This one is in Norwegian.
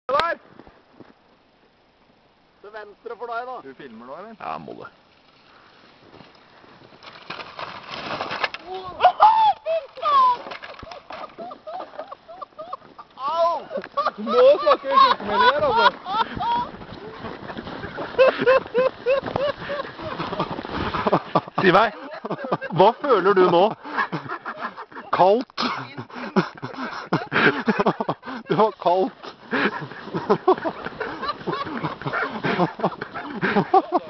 Der! Til venstre for deg, da. Du filmer nå, eller? Ja, må det. Au! Nå snakker vi sykemeldinger, altså. Si meg, hva føler du nå? Kaldt. Det var kaldt.